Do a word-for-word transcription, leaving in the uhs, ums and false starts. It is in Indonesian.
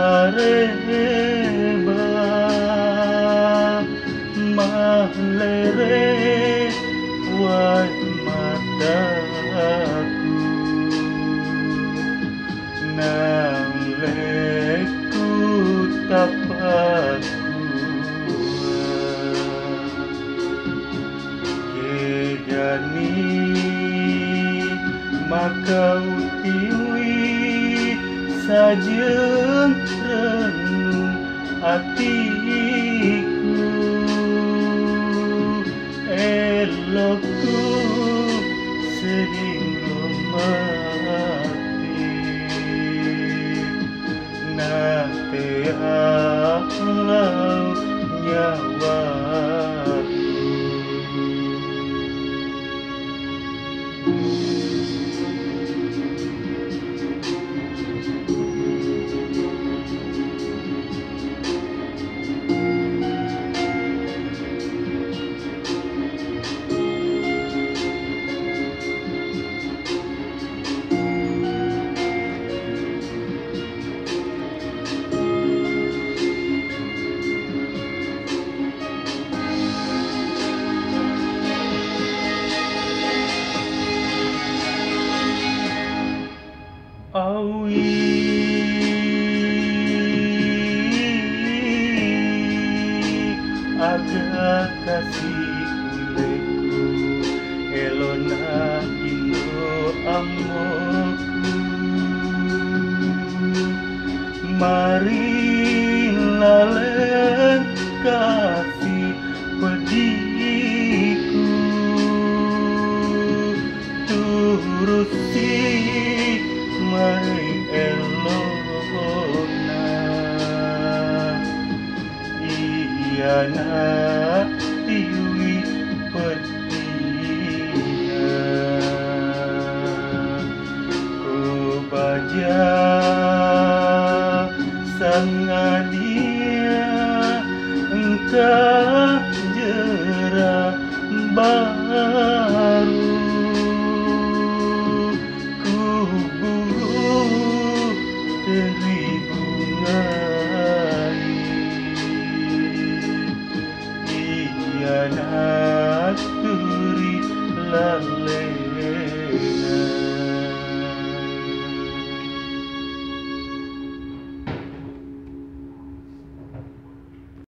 areba mahlere wai mataku nang leku tapaku kejani maka utiwi sajeng renung hatiku elokku sering mati nate alau nyawaku. Awi aga kasih kuleku elona ino amoku mari lalen kasih pediku turuti mari elona iyana tiwi pedia ku baja sangadia engkau jera bah